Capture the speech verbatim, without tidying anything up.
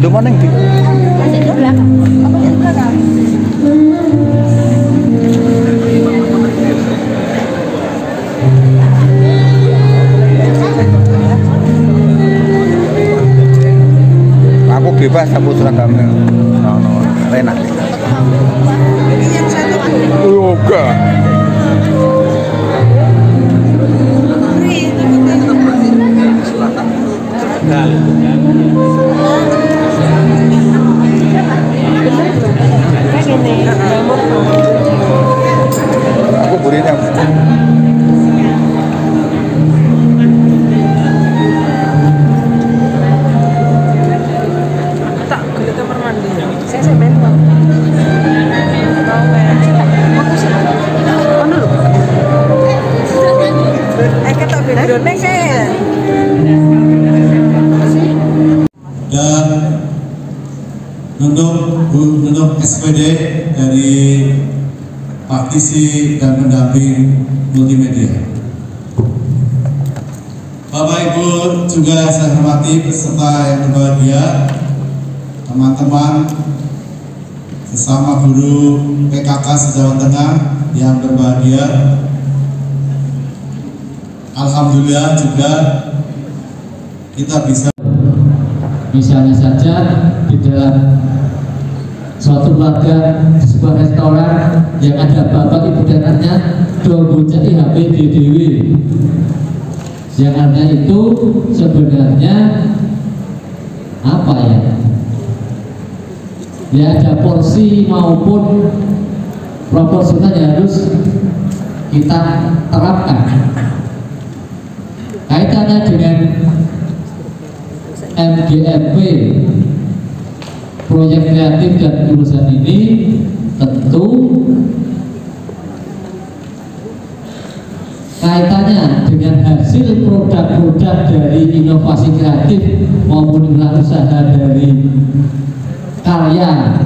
Indo mana yang di? Indo belakang. Apa yang belakang? Aku bebas aku seragamnya. No, no, enak. Ini yang satu lagi. Yoga. Aku burinya. Tak ke kamar mandi. Saya saya beli mau. Mau merah. Aku sih. Mana lu? Eh kata bedone saya. Dan untuk untuk S P D dari praktisi dan pendamping multimedia. Bapak Ibu juga saya hormati peserta yang berbahagia, teman-teman sesama guru P K K se-Jawa Tengah yang berbahagia. Alhamdulillah juga kita bisa. Misalnya saja di dalam suatu keluarga di sebuah restoran yang ada bapak ibu dan anaknya dong bocai H P D D W, yang artinya itu sebenarnya apa ya? Ya ada porsi maupun proporsional yang harus kita terapkan. Kaitannya dengan M G M P, proyek kreatif dan jurusan ini tentu kaitannya dengan hasil produk-produk dari inovasi kreatif maupun usaha dari karya